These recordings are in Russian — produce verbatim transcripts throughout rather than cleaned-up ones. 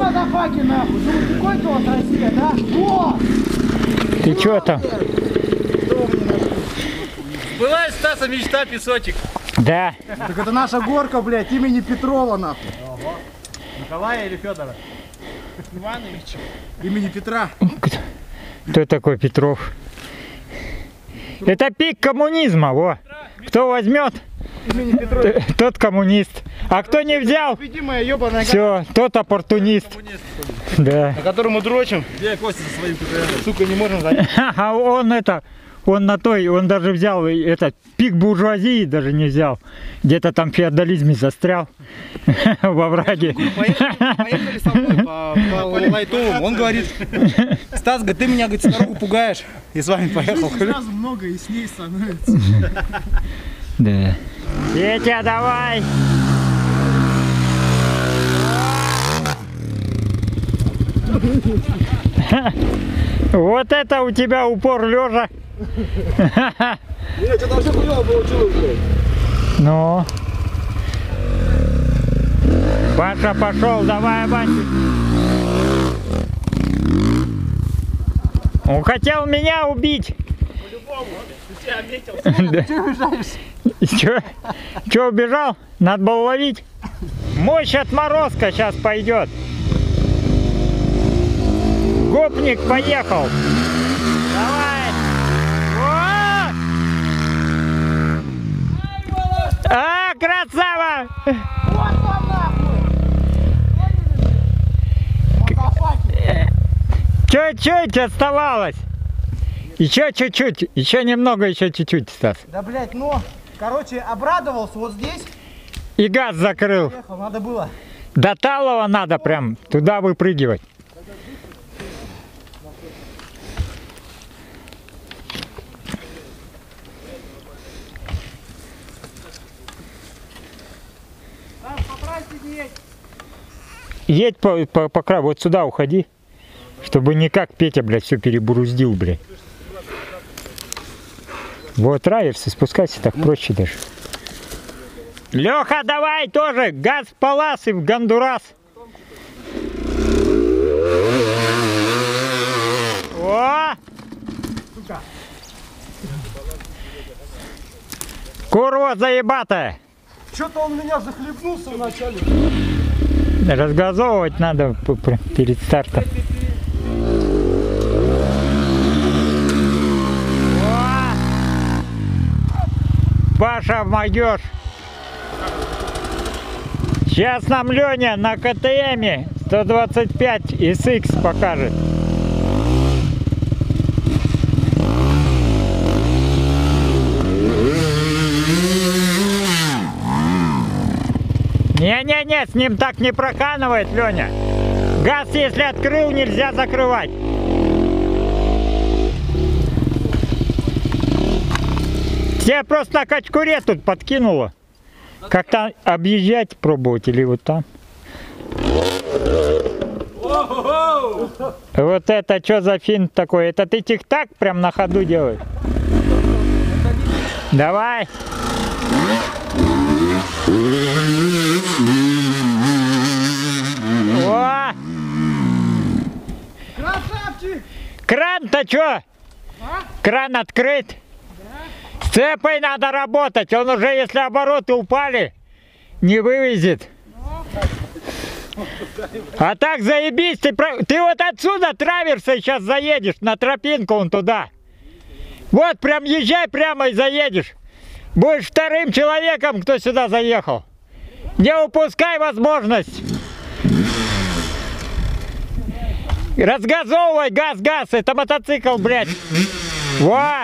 мазафаки, нахуй? Ну, какой-то у вас Россия, да? Вот! Ты чё там? Была Стаса мечта, песочек. Да. Так это наша горка, блядь, имени Петрова, нахуй. Ого. Николая или Федора? Ивановича. Имени Петра. Кто, кто такой Петров? Это пик коммунизма, во. Кто возьмет, Имени Петрова. тот коммунист. А кто не взял, Видимая ебаная, все, тот оппортунист. Да. на которую мы дрочим. Где Костя со своим КТР? Сука, не можем занять. А он это, он на той, он даже взял этот пик буржуазии, даже не взял. Где-то там в феодализме застрял во враге. Поехали, поехали со мной по, по Лайтовому. Он говорит, Стас, говорит, ты меня, говорит, с дорогу пугаешь. И с вами поехал. Сразу много и с ней становится. Да. Петя, давай! Вот это у тебя упор лежа. Нет, что-то вообще хуёво получилось, блядь. Ну. Паша пошел, давай, Вася. Он хотел меня убить. По-любому, ты тебя метил. Ты уезжаешь? Че? Че, убежал? Надо было ловить. Мощь отморозка сейчас пойдет. Гопник поехал. Давай. О! А, красава! Вот вам нахуй! Мазафаки! Чуть-чуть оставалось. Еще чуть-чуть. Еще немного, еще чуть-чуть, Стас. Да, блядь, ну, короче, обрадовался вот здесь. И газ закрыл. Ехал, надо было. До Талова надо прям туда выпрыгивать. По трассе не едь. Едь по, по, по краю, вот сюда уходи. Чтобы не как Петя, блядь, все перебруздил, блядь. Вот райерсы, спускайся, так проще даже. Леха, давай тоже, газ в палас и в Гондурас. О! Курва заебатая. Что-то он меня захлебнулся вначале. Разгазовывать надо перед стартом. О! Паша, могешь. Сейчас нам Леня на КТМе сто двадцать пять эс икс покажет. Не-не-не, с ним так не проканывает, Леня. Газ, если открыл, нельзя закрывать. Тебя просто на качкуре тут подкинуло. Как-то объезжать пробовать или вот там. Вот это что за финт такой? Это ты тик-так прям на ходу делаешь? Давай. О! Красавчик! Кран-то что? А? Кран открыт. Да? С цепой надо работать. Он уже, если обороты упали, не вывезет. Но. А так заебись. Ты, ты вот отсюда траверсой сейчас заедешь на тропинку он туда. Вот прям езжай прямо и заедешь. Будешь вторым человеком, кто сюда заехал. Не упускай возможность. Разгазовывай, газ, газ. Это мотоцикл, блядь. Во!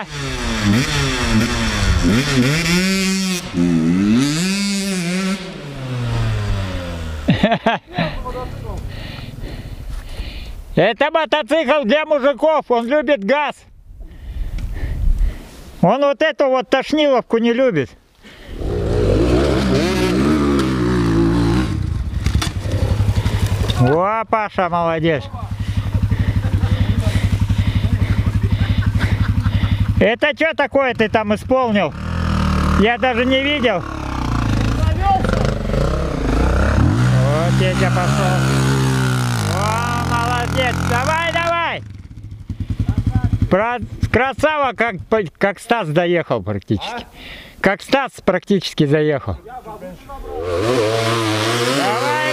Это мотоцикл для мужиков. Он любит газ. Он вот эту вот тошниловку не любит. О, Паша, молодец. Это что такое ты там исполнил? Я даже не видел. Вот Петя пошел. О! Молодец, давай, давай. Про... Красава, как, как Стас доехал практически. Как Стас практически заехал. Давай,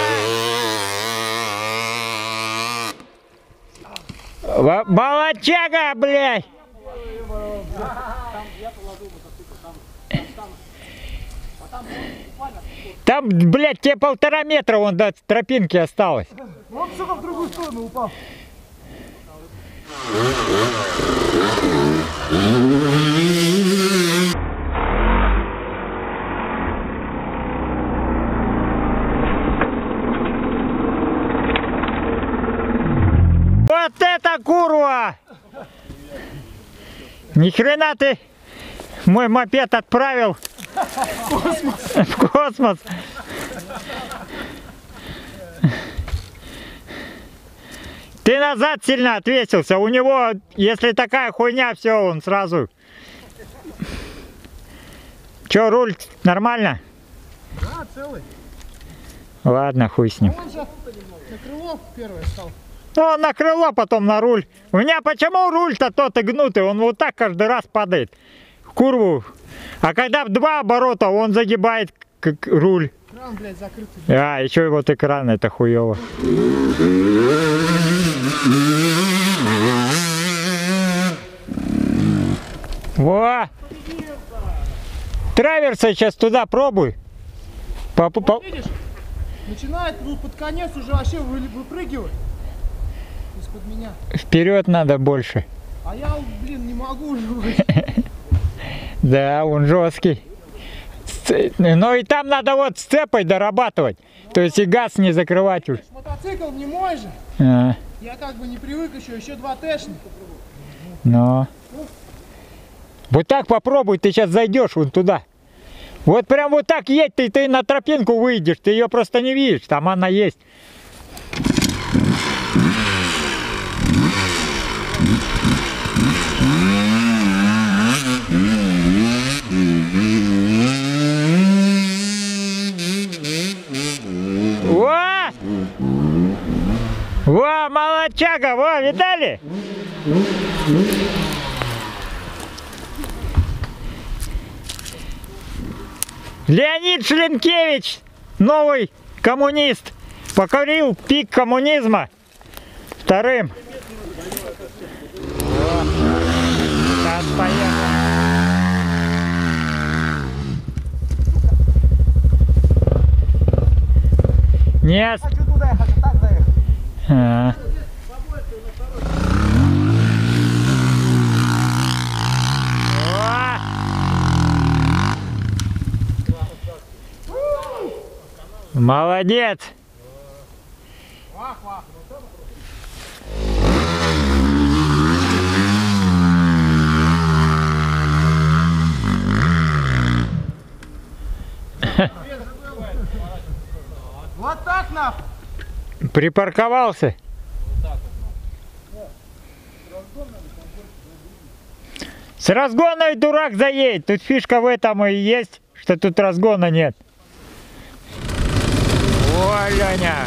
давай. Молодчага, блядь. Там, блядь, тебе полтора метра вон до тропинки осталось. Он все в другую сторону упал. Вот это курва! Ни хрена ты мой мопед отправил в космос. В космос. Ты назад сильно отвесился. У него, если такая хуйня, все, он сразу. Че, руль нормально? Да, целый. Ладно, хуй с ним. Он же на крыло первое стал. Ну, он на крыло, потом на руль. У меня почему руль-то тот и гнутый? Он вот так каждый раз падает. В курву. А когда в два оборота, он загибает как руль. Кран, блядь, закрытый. А, еще и вот экран, это хуево. Во! Траверса сейчас туда пробуй. По, по, по... Видишь, начинает ну, под конец уже вообще вы, выпрыгивать из-под меня. Вперед надо больше. А я, блин, не могу уже. Да, он жесткий. Но и там надо вот с цепой дорабатывать. То есть и газ не закрывать уж. Мотоцикл не мой же. А, Я как бы не привык еще, еще два тэшни. но. Вот так попробуй, ты сейчас зайдешь вон туда. Вот прям вот так едь, ты, ты на тропинку выйдешь, ты ее просто не видишь, там она есть. Во! Во, молодчага, во, видали? Леонид Шлинкевич, новый коммунист, покорил пик коммунизма вторым. Сейчас поехали. Нет. Хочу туда ехать, а так заехать. А. О! Молодец! Вот так нахуй. Припарковался. С разгона и дурак заедет. Тут фишка в этом и есть, что тут разгона нет. О, Леня!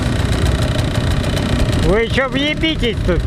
Вы еще въебитесь тут.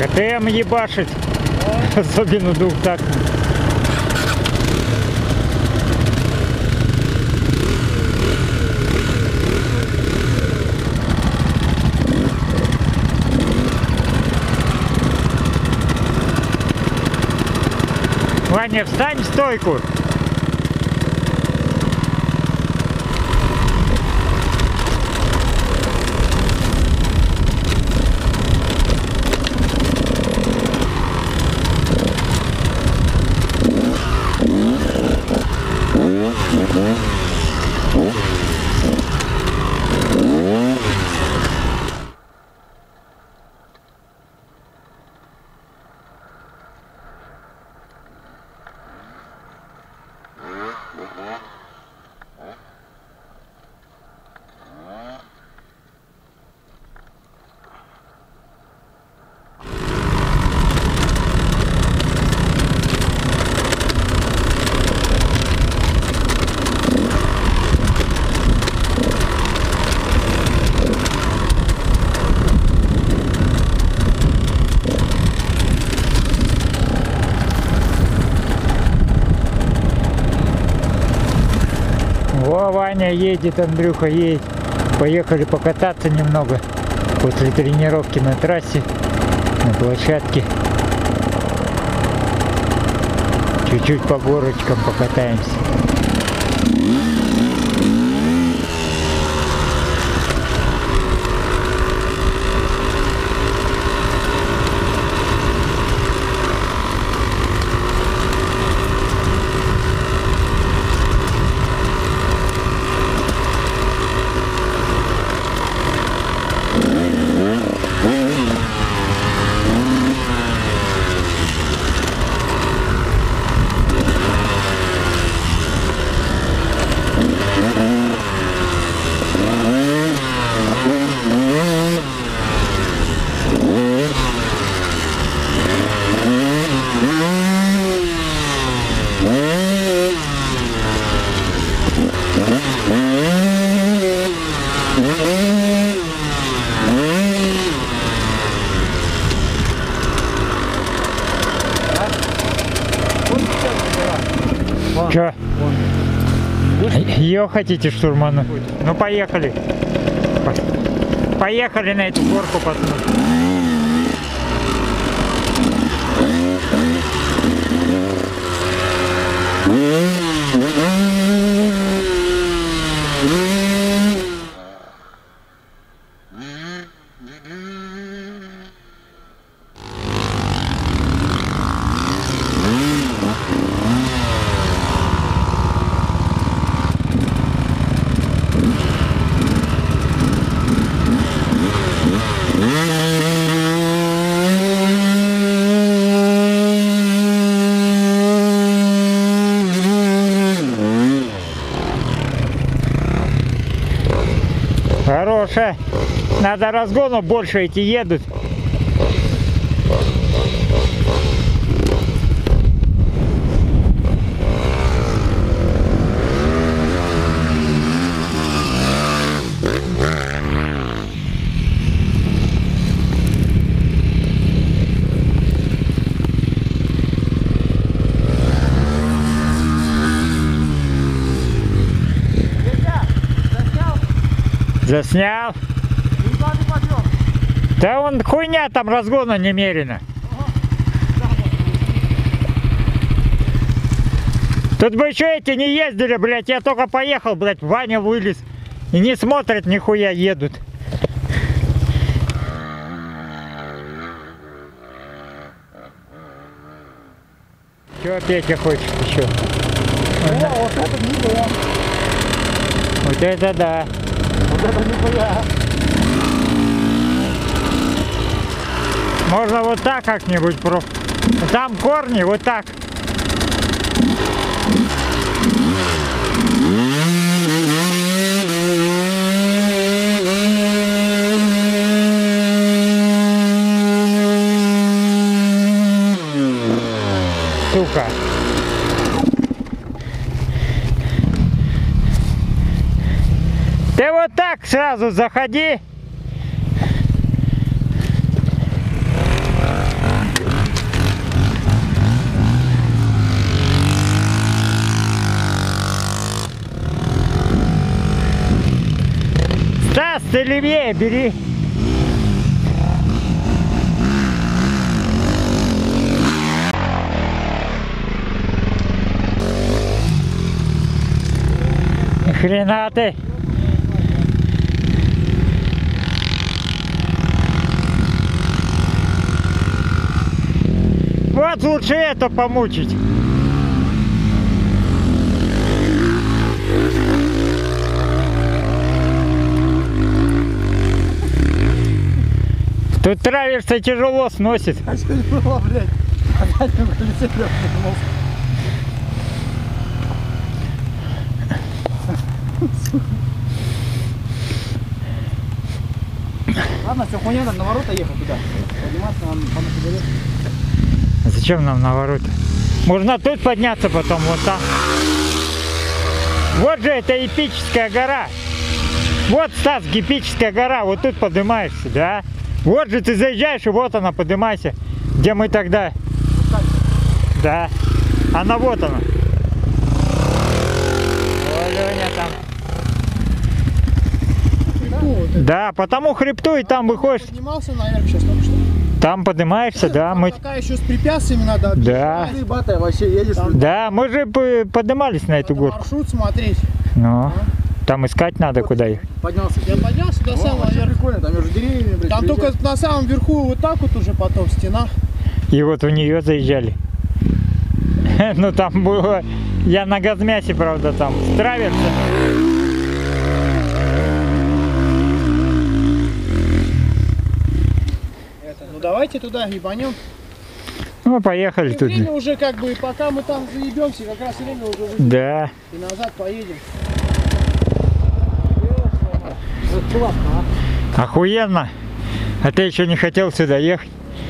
КТМ ебашит. Особенно двухтактный. Ваня, встань в стойку. Во, Ваня едет, Андрюха едет. Поехали покататься немного после тренировки на трассе, на площадке. Чуть-чуть по горочкам покатаемся. Че? Ее хотите штурману? Ну поехали. Поехали на эту горку посмотрим. Хорошая. Надо разгону больше, эти едут. Заснял. Да он хуйня, там разгона немерено. Тут бы еще эти не ездили, блядь, я только поехал, блядь, Ваня вылез. И не смотрят, нихуя едут. Че Петя хочет еще? О, вот это не было. Вот это да. Вот это не была. Можно вот так как-нибудь про. Там корни, вот так. Сука. Ты вот так сразу заходи. ты левее бери. Хрена ты. Вот лучше это помучить. Тут траверса тяжело сносит. А что не было, блядь? Опять на колесе прям. Ладно, все хуйня, надо на ворота ехать туда. Подниматься нам по сигарет. Зачем нам на ворота? Можно тут подняться потом, вот там. Вот же это эпическая гора. Вот, Стас, эпическая гора. Вот тут поднимаешься, да? Вот же ты заезжаешь, и вот она, поднимайся. Где мы тогда? Да. Она вот она. О, Леня там. Да, по тому хребту и там выходишь. Поднимался наверх сейчас только что. Там поднимаешься, да, Там мы. такая еще с препятствиями надо. Да. Ребята, вообще едешь. Да, мы же п- поднимались на эту Надо горку. маршрут смотреть. Ну, там искать надо, куда ехать. Поднялся. Я поднялся до самого Вообще верха. прикольно, там между деревьями, блядь. Там только на самом верху вот так вот уже потом стена. И вот в нее заезжали. Ну там было. Я на газмясе, правда, там с траверса. Это, ну давайте туда ебанем. Ну, поехали И тут. время уже как бы, пока мы там заебемся, как раз время уже выйдет. Да. И назад поедем. Охуенно. А ты еще не хотел сюда ехать?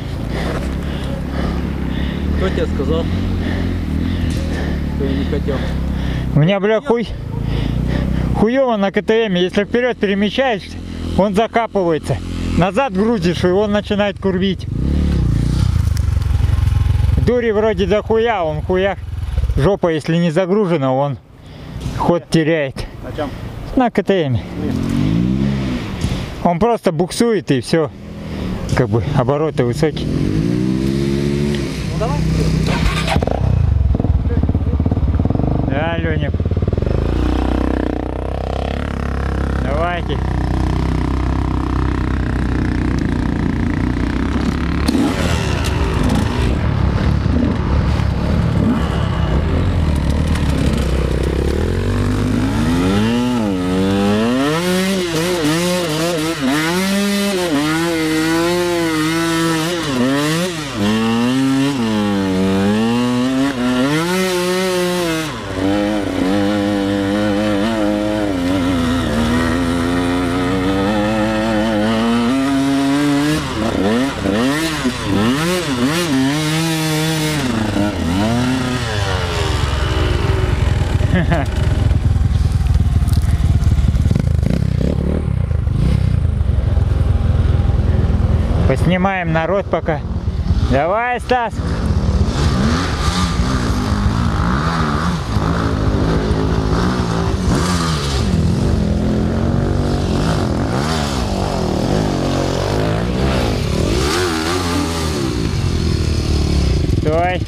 Кто тебе сказал? Что я не хотел. У меня, бля, хуй. Хуево на КТМе. Если вперед перемещаешься, он закапывается. Назад грузишь, и он начинает курвить. Дури вроде до хуя, он хуя. Жопа, если не загружена, он ход теряет. На чем? На КТМе. Он просто буксует и все. Как бы обороты высокие. Ну давай. Да, Леня. Давайте. Поснимаем народ пока. Давай, Стас. Стой.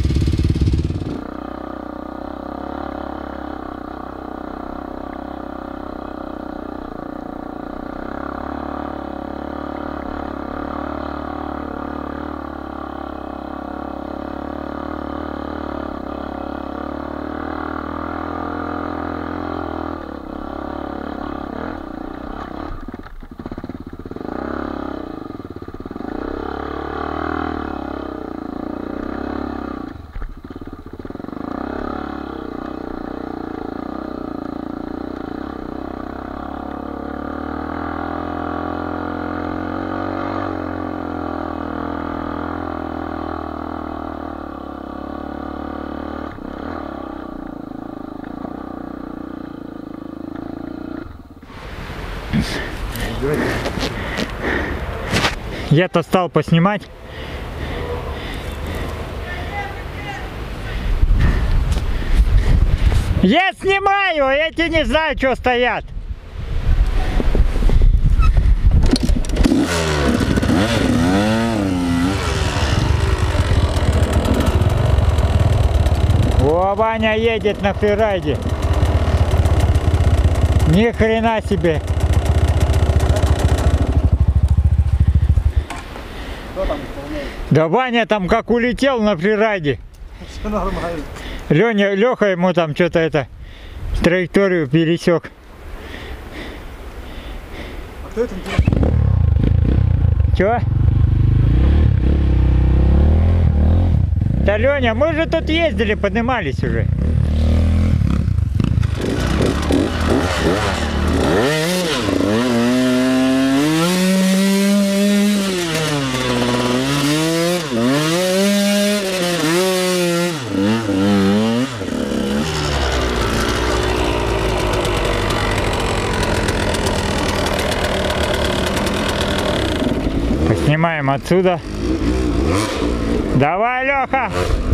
Я-то стал поснимать. Я снимаю, эти не знаю, что стоят. О, Ваня едет на фрирайде. Ни хрена себе. Да Ваня там как улетел на фрирайде. Все нормально. Леня, Леха ему там что-то это траекторию пересек. А кто это? Чё? Да, Леня, мы же тут ездили, поднимались уже. Поснимаем отсюда. Давай, Леха!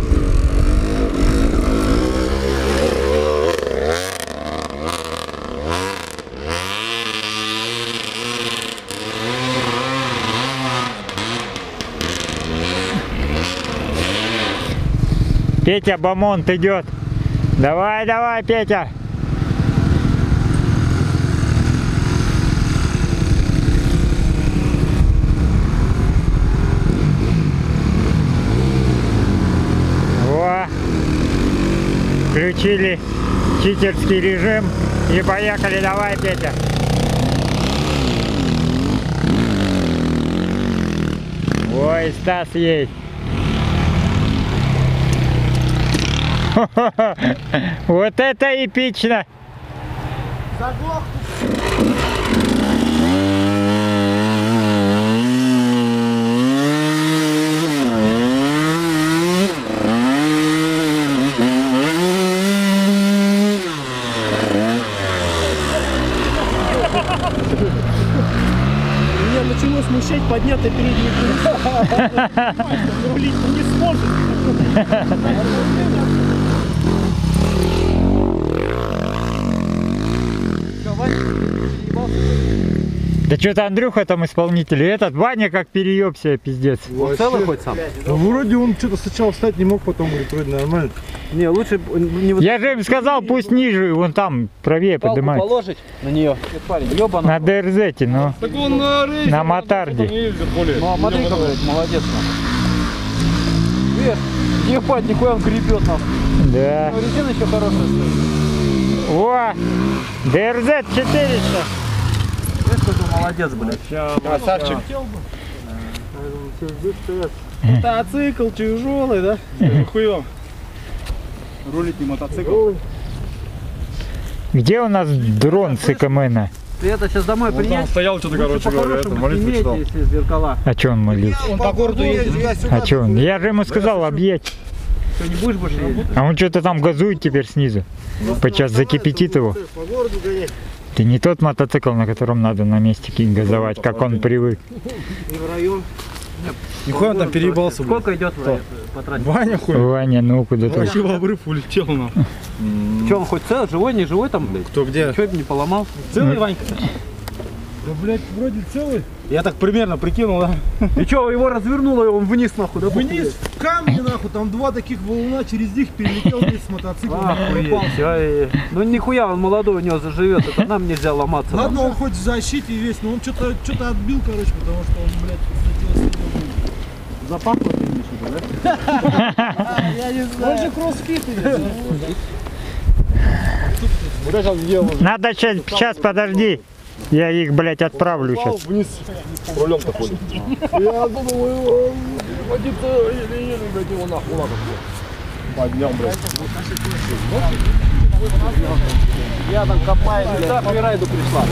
Петя Бамонт идет. Давай, давай, Петя. Во. Включили читерский режим и поехали. Давай, Петя. Ой, Стас есть. Вот это эпично! Заглох. Меня начало смущать поднятое переднее колесо. Рулить не сможет. Да что-то Андрюха там исполнитель, и этот Ваня как переебся, пиздец. Он целый хоть сам? Ну, вроде он что-то сначала встать не мог, потом говорит, вроде нормально. Не, лучше не вот Я же им сказал, пусть ниже, вон там правее палку поднимать. положить на нее. Нет, парень, ёбаный. На ДРЗ, ну. Так он на рейсе. На мотарде. Ну а смотри-ка, блядь, молодец нахуй. Видишь, ебать, нихуя он гребет нахуй. Да. Ну, резина еще хорошая стоит. О, ДРЗ четыреста. Видишь, какой ты молодец, блядь. Красавчик. Мотоцикл тяжелый, да? Хуёв. Рулить не мотоцикл. Где у нас дрон с ИКМНа? Ты это сейчас домой принять? стоял что-то, Лучше короче говоря, это по-хорошему молитву читал. имейте, если зеркала. А чё он молился? Он по городу ездит. А чё он? Я же ему сказал объять. Что, не будешь больше ездить? А он что-то там газует теперь снизу. Сейчас закипятит его. По городу гонять. Ты не тот мотоцикл, на котором надо на месте газовать, как он привык. И в район. Нихуя он там переебался, блядь. Сколько идет в потратить? Ваня хуй. Ваня, ну куда ты? Вообще в обрыв улетел нахуй. Че, он хоть целый, живой, не живой там, блядь? Кто где? Че не поломал? Целый, Ванька? Да, блядь, вроде целый. Я так примерно прикинул, да? И че, его развернуло, и он вниз нахуй, да? Вниз в камни, нахуй, там два таких валуна, через них перелетел вниз с мотоциклом. Охуеть, ай. Ну нихуя, он молодой, у него заживет, это нам нельзя ломаться. Ладно, он хоть в защите весь, но он что-то что-то отбил, короче, потому что он, блядь, кстати, Запахло ты имеешь, да? я не знаю. Он же кроссфит идет. Надо сейчас, сейчас подожди. Я их, блядь, отправлю сейчас. Вниз рулем-то ходит. Я думаю, водится еле-еле, блядь, его нахуй ладно. Поднял, блядь. Я там копаю, блядь, да, по райду пришла.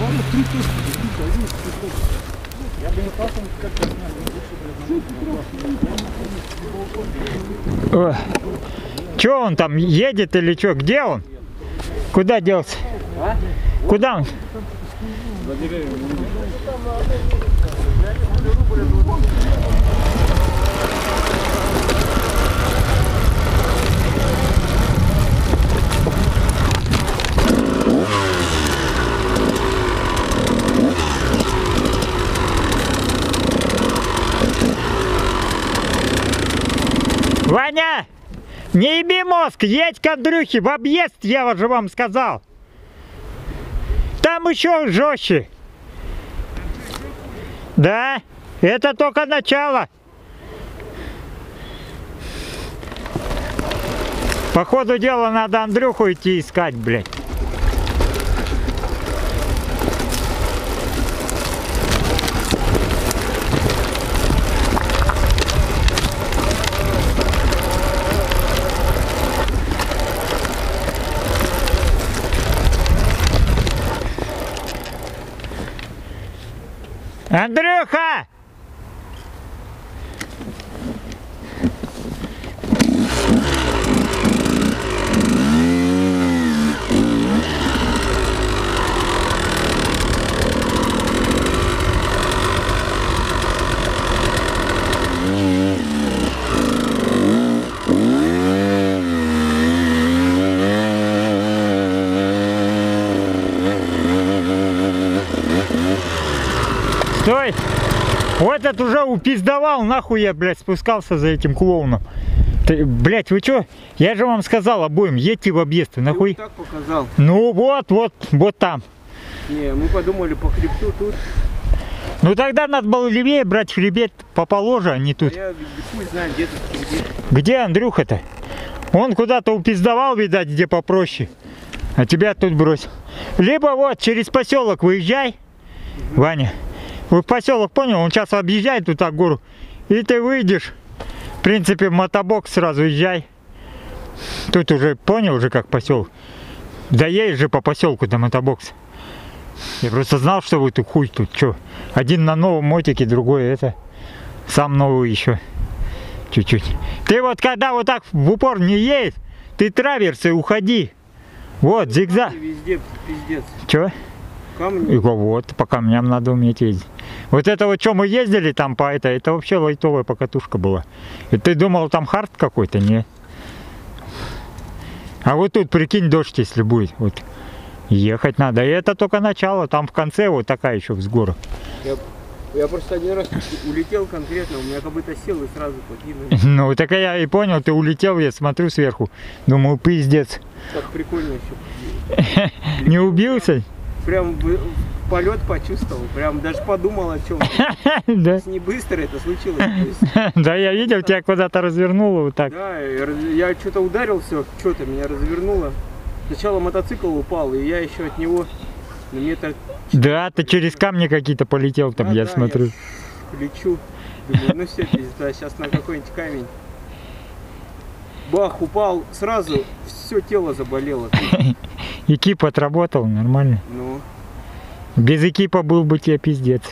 О. Че он там едет или что? Где он? Куда делся? Куда он? Ваня! Не еби мозг, едь к Андрюхе в объезд, я же вам сказал. Там еще жестче. Да, это только начало. По ходу дела надо Андрюху идти искать, блядь. Андрюха! Стой! Вот этот уже упиздовал, нахуй я, блядь, спускался за этим клоуном. Ты, блядь, вы чё? Я же вам сказал обоим, едьте в объезд, нахуй. Ты вот так показал. Ну вот, вот, вот там. Не, мы подумали по хребту тут. Ну тогда надо было левее брать хребет поположе, а не тут. А я хуй знаю, где тут хребет. Где Андрюха-то? Он куда-то упиздовал, видать, где попроще. А тебя тут бросил. Либо вот через поселок выезжай, угу. Ваня. В поселок, понял, он сейчас объезжает тут так гору. И ты выйдешь. В принципе, в мотобокс сразу езжай. Тут уже, понял, уже как поселок. Да едешь же по поселку до мотобокса. Я просто знал, что вы тут хуй тут. Че? Один на новом мотике, другой это. Сам новый еще. Чуть-чуть. Ты вот когда вот так в упор не едешь, ты траверсы уходи. Вот, зигзаг. Везде пиздец. Че? Камни. И вот, по камням надо уметь ездить. Вот это вот, что мы ездили там по это, это вообще лайтовая покатушка была. И ты думал, там хард какой-то? Нет. А вот тут, прикинь, дождь, если будет. Вот. Ехать надо. И это только начало. Там в конце вот такая еще взгору. Я, я просто один раз улетел конкретно, у меня как будто сел и сразу покинули. Ну, так я и понял, ты улетел, я смотрю сверху. Думаю, пиздец. Так прикольно еще. Не убился? Прям полет почувствовал, прям даже подумал о чем. Да. Не быстро это случилось. Да, я видел, тебя куда-то развернуло вот так. Да, я что-то ударился, что-то меня развернуло. Сначала мотоцикл упал, и я еще от него на метр... Да, ты через камни какие-то полетел там, я смотрю. Лечу, думаю, ну все, пизда, сейчас на какой-нибудь камень. Бах, упал, сразу все тело заболело. Экип отработал, нормально. Ну. Без экипа был бы тебе пиздец.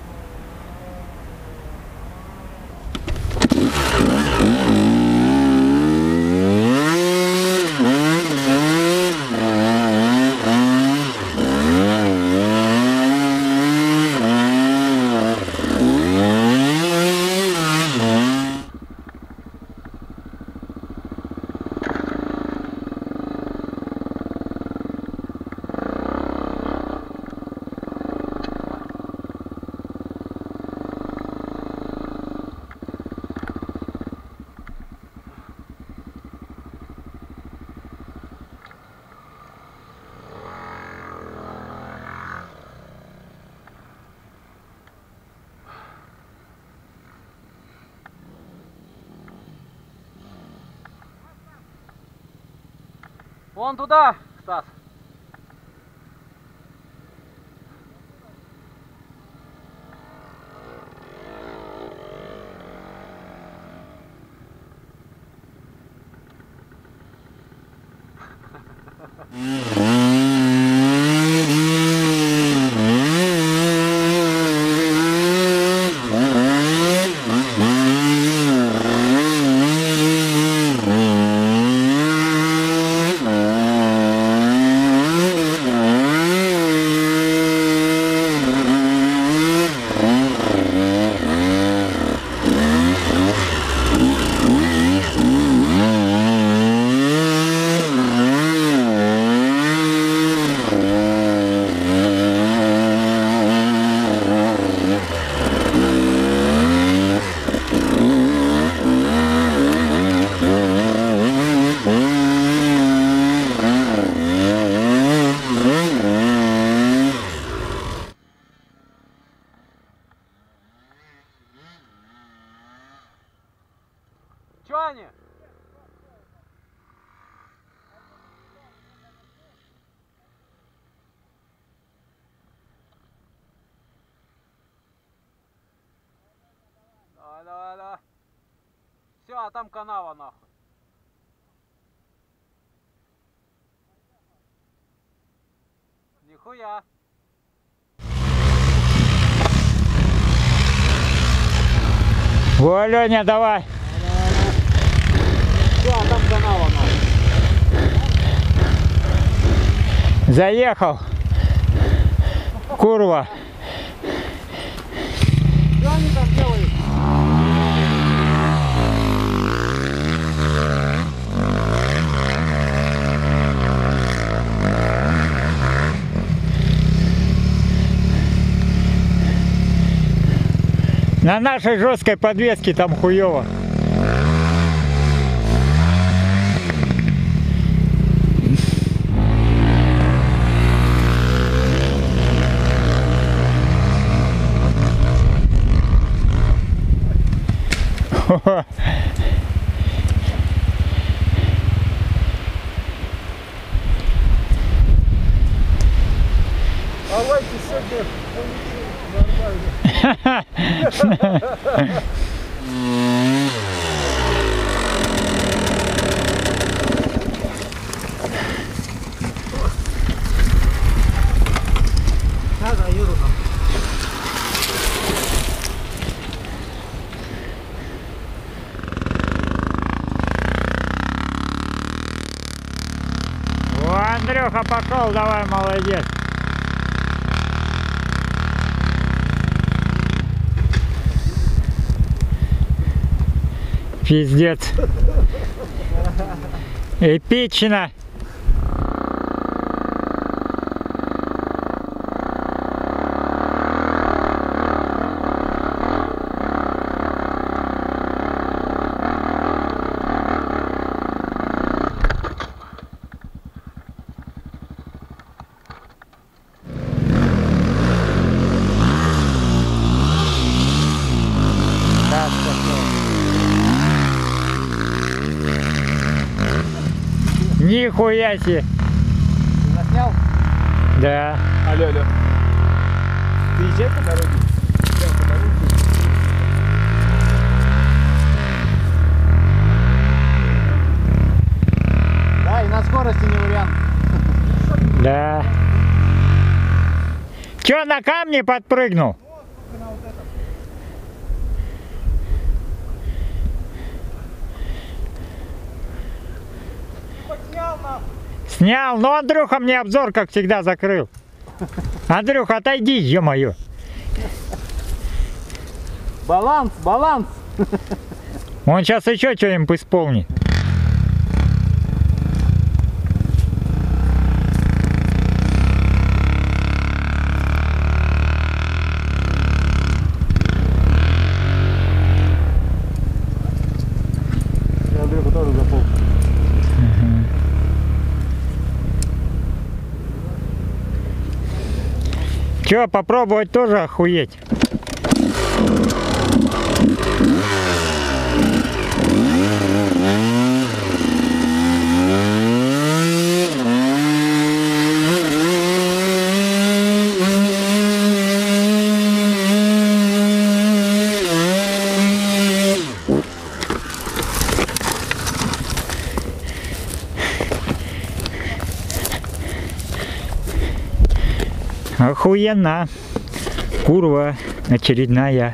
Вон туда, Стас. Ваня! Давай, давай, давай. Все, а там канава нахуй. Нихуя. Во, Леня, давай. Все, а там канава нахуй. Заехал. Курва. Что они там делают? На нашей жесткой подвеске там хуево. Давайте сегодня нормально. Надо, еду там. О, Андрюха пошел, давай, молодец. Пиздец. Эпично. Нихуя себе. Ты заснял? Да. Алло, алло. Ты езжай по дороге. Езжай по дороге. Да, и на скорости не вариант. Да. Чё, на камни подпрыгнул? Снял, но Андрюха мне обзор, как всегда, закрыл. Андрюха, отойди, ё-моё. Баланс, баланс. Он сейчас еще что-нибудь исполнит. Я Андрюха тоже запол. Че, попробовать тоже охуеть? Охуенно. Курва очередная.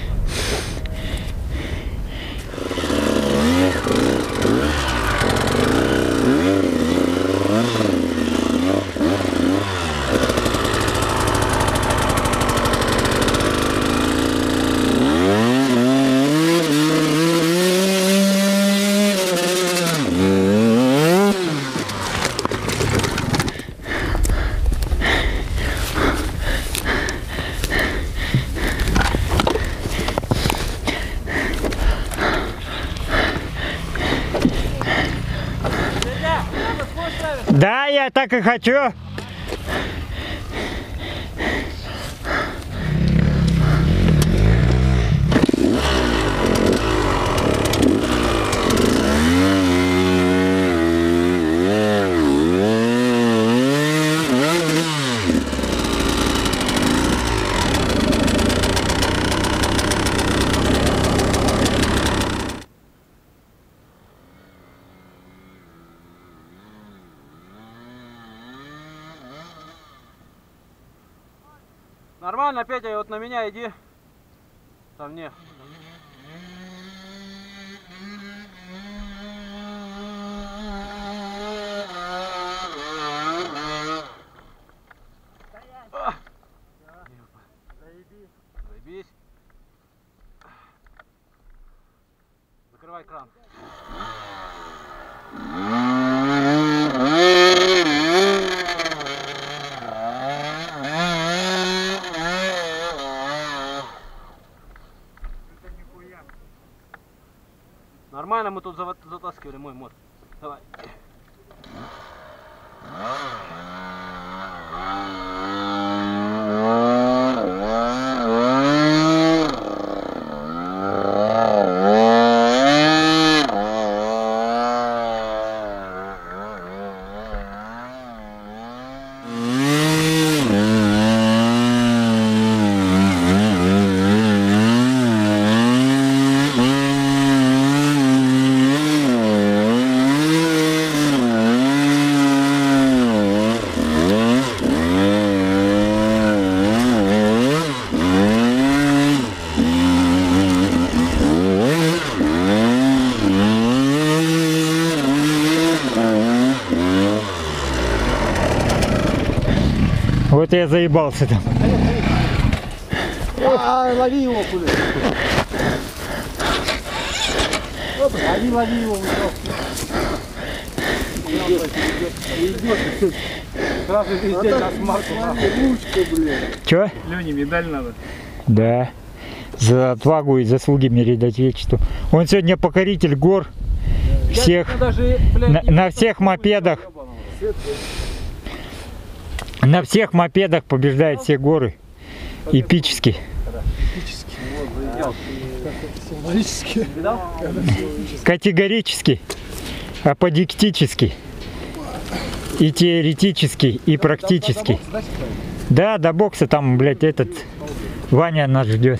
Да, я так и хочу. Нормально, Петя, вот на меня иди. Там не. Заебись. Закрывай кран. Нормально мы тут затаскивали мой мод. Давай. Вот я заебался там. А, лови его, куда. Лови, лови его. Сразу везде на смарку. Ручка, блин. Чё? Лене медаль надо. Да. За отвагу и заслуги перед Отечеству. Он сегодня покоритель гор. Всех. Даже, блядь, На, на всех мопедах. На всех мопедах побеждает все горы. Эпически. Символически. Категорически. Аподиктически. И теоретически, и практически. Да, до бокса там, блядь, этот Ваня нас ждет.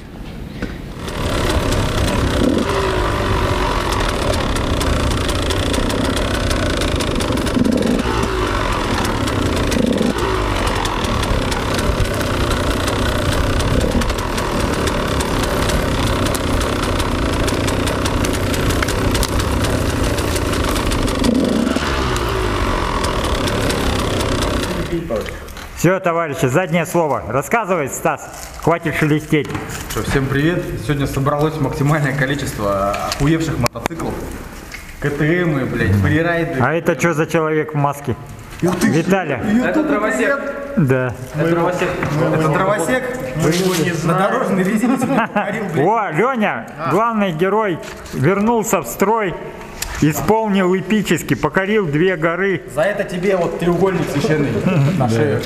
Все, товарищи, заднее слово. Рассказывай, Стас. Хватит шелестеть. Что, всем привет. Сегодня собралось максимальное количество охуевших мотоциклов. КТМы, блядь, фрирайды. А это что за человек в маске? Виталя. Это дровосек. Да. Это дровосек. Это дровосек. Вы его не знаете. На дорожной резине сегодня покорил, блядь. О, Леня, главный герой, вернулся в строй. Исполнил эпически, покорил две горы. За это тебе вот треугольник священный на шею.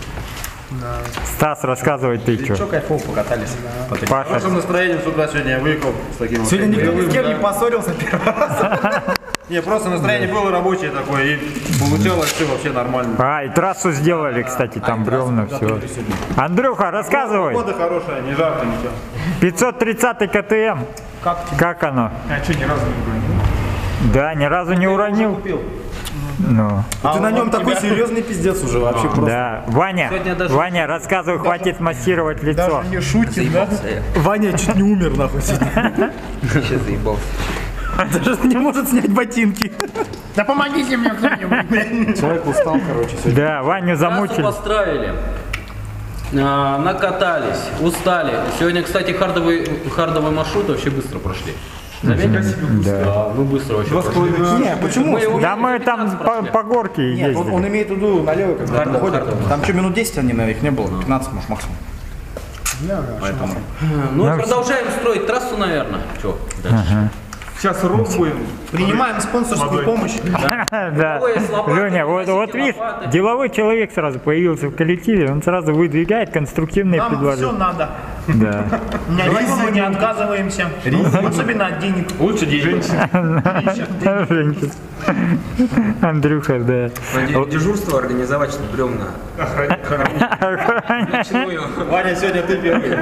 Стас, рассказывай ты Что что. кайфово покатались. Паша. Хорошим настроением с утра сегодня я выехал с таким вот Сегодня никто ни с игровым, кем да. не поссорился первый раз. Не, просто настроение было рабочее такое, и получалось все вообще нормально. А, и трассу сделали, кстати, там бревна, все. Андрюха, рассказывай. Погода хорошая, не жарко, ничего. пятьсот тридцатый КТМ. Как? Как оно? А что, ни разу не уронил? Да, ни разу не уронил. Ну, Ты на нем такой серьезный пиздец уже вообще просто. да. Ваня, Ваня, рассказывай, хватит массировать лицо. Не шутит, да? Ваня чуть не умер, нахуй, сегодня. Сейчас заебался. Даже не может снять ботинки. Да помогите мне кто-нибудь. Человек устал, короче, сегодня. Да, Ваню Трассу замучили. построили, а, накатались, устали. Сегодня, кстати, хардовый, хардовый маршрут вообще быстро прошли. Заметили? Да. Мы быстро вообще прошли. Не, почему? Мы его Да мы там пятнадцать по, прошли. по горке Нет, он, ездили. он имеет в виду налево, когда Хардово, выходит. хардово. Там что, минут десять они, наверное, их не было, пятнадцать, может, максимум. Поэтому. Ну и продолжаем строить трассу, наверное. Че? дальше? Сейчас ров будем. Принимаем спонсорскую помощь. Да. Деловые с лопатой, Леня, вот, вот носите видишь, лопаты. деловой человек сразу появился в коллективе, он сразу выдвигает конструктивные Нам все предложения. надо. Да. Мы не отказываемся. Особенно от денег. Лучше денег. Женька. Андрюха, да. Дежурство организовать, чтобы бревна. Ночную. Ваня, сегодня ты первый.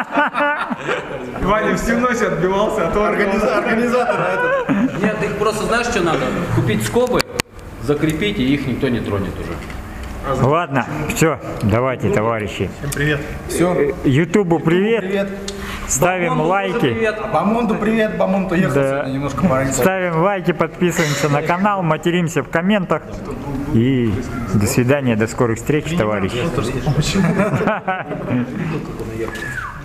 Ваня всю ночь отбивался, а то организатор этот. Нет, их просто знаешь, что надо? Купить скобы, закрепить, и их никто не тронет уже. Ладно, все, давайте, товарищи. Всем привет. Все. Ютубу привет. Привет. Ставим лайки. Бамонту привет, Бамонт уехал Да. сегодня немножко пораньше. Ставим лайки, подписываемся на канал, материмся в комментах. И до свидания, до скорых встреч, товарищи.